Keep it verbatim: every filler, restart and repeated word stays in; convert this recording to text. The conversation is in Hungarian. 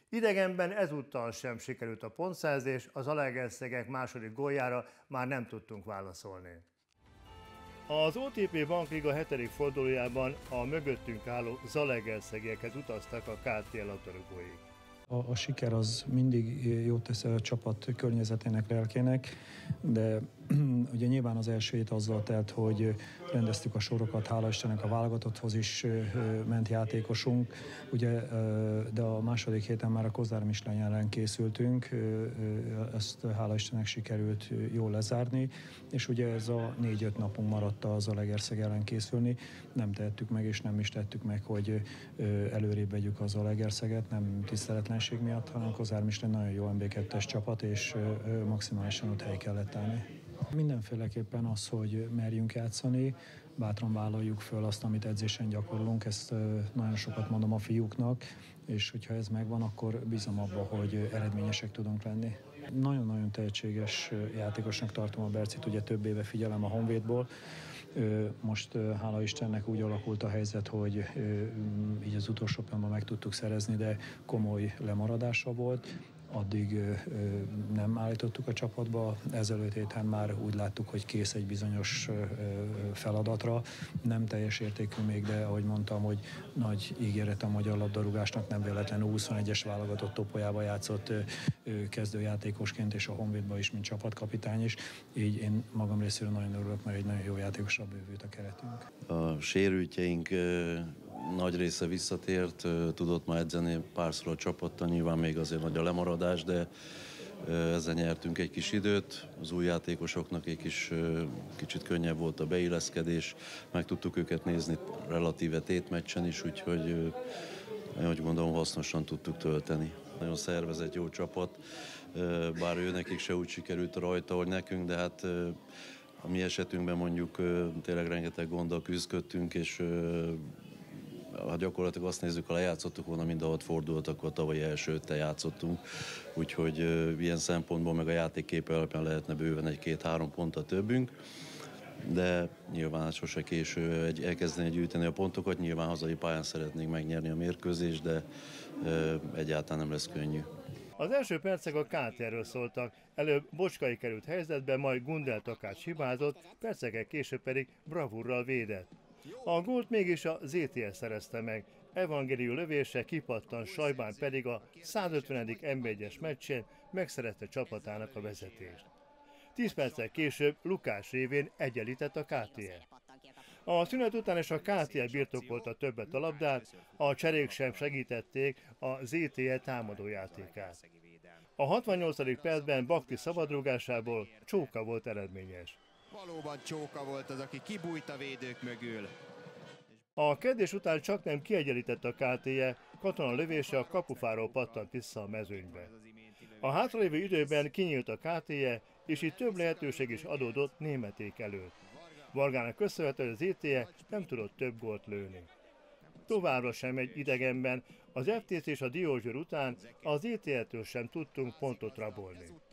Idegenben ezúttal sem sikerült a pontszerzés, az Zalaegerszegek második góljára már nem tudtunk válaszolni. Az o té pé Bankliga hetedik fordulójában a mögöttünk álló Zalaegerszegekhez utaztak a ká té el labdarúgói. A, a siker az mindig jót tesz a csapat környezetének, lelkének, de ugye nyilván az első hét azzal telt, hogy rendeztük a sorokat, hála Istennek a válogatotthoz is ment játékosunk, ugye, de a második héten már a Kozár Mislány ellen készültünk, ezt hála Istennek sikerült jól lezárni, és ugye ez a négy-öt napunk maradt a Zalaegerszeg ellen készülni, nem tehettük meg, és nem is tettük meg, hogy előrébb vegyük a Zalaegerszeget, nem tiszteletlenség miatt, hanem a Kozár Mislány nagyon jó em bé kettes csapat, és maximálisan ott hely kellett állni. Mindenféleképpen az, hogy merjünk játszani, bátran vállaljuk föl azt, amit edzésen gyakorolunk, ezt nagyon sokat mondom a fiúknak, és hogyha ez megvan, akkor bízom abba, hogy eredményesek tudunk lenni. Nagyon-nagyon tehetséges játékosnak tartom a Bercit, ugye több éve figyelem a Honvédból. Most hála Istennek úgy alakult a helyzet, hogy így az utolsó pillanatban meg tudtuk szerezni, de komoly lemaradása volt. Addig nem állítottuk a csapatba, ezelőtt héten már úgy láttuk, hogy kész egy bizonyos feladatra. Nem teljes értékű még, de ahogy mondtam, hogy nagy ígéret a magyar labdarúgásnak, nem véletlenül huszonegyes válogatott topolyába játszott kezdőjátékosként, és a Honvédban is, mint csapatkapitány is. Így én magam részéről nagyon örülök, mert egy nagyon jó játékosra bővült a keretünk. A sérültjeink nagy része visszatért, tudott ma edzeni párszor a csapattal, nyilván még azért nagy a lemaradás, de ezzel nyertünk egy kis időt, az új játékosoknak egy kis, kicsit könnyebb volt a beilleszkedés, meg tudtuk őket nézni relatíve tétmeccsen is, úgyhogy én úgy gondolom hasznosan tudtuk tölteni. Nagyon szervezett, jó csapat, bár ő nekik se úgy sikerült rajta, hogy nekünk, de hát a mi esetünkben mondjuk tényleg rengeteg gonddal küzdködtünk, és ha gyakorlatilag azt nézzük, ha lejátszottuk volna mindenhol fordult, akkor tavalyi első öttel játszottunk, úgyhogy ilyen szempontból meg a játékkép alapján lehetne bőven egy-két-három ponttal többünk, de nyilván sose késő egy, elkezdeni gyűjteni a pontokat, nyilván hazai pályán szeretnénk megnyerni a mérkőzést, de egyáltalán nem lesz könnyű. Az első percek a ká té erről szóltak, előbb Bocskai került helyzetbe, majd Gundel Takács hibázott, percekkel később pedig bravúrral védett. A gólt mégis a zé té es szerezte meg, Evangéliu lövése kipattan, Sajbán pedig a százötvenedik em bé egyes meccsén megszerezte csapatának a vezetést. Tíz perccel később Lukás révén egyenlített a ká té el. A szünet után is a ká té el birtokolta többet a labdát, a cserék sem segítették a zé té el támadójátékát. A hatvannyolcadik percben Bakti szabadrúgásából Csóka volt eredményes. Valóban Csóka volt az, aki kibújt a védők mögül. A kezdés után csaknem kiegyenlített a ká té el, Katona lövése a kapufáról pattant vissza a mezőnybe. A hátralévő időben kinyílt a ká té el, és így több lehetőség is adódott németék előtt. Vargának köszönhetően az zé té el nem tudott több gólt lőni. Továbbra sem egy idegenben, az ef té cé és a Diósgyőr után az zé té el-től sem tudtunk pontot rabolni.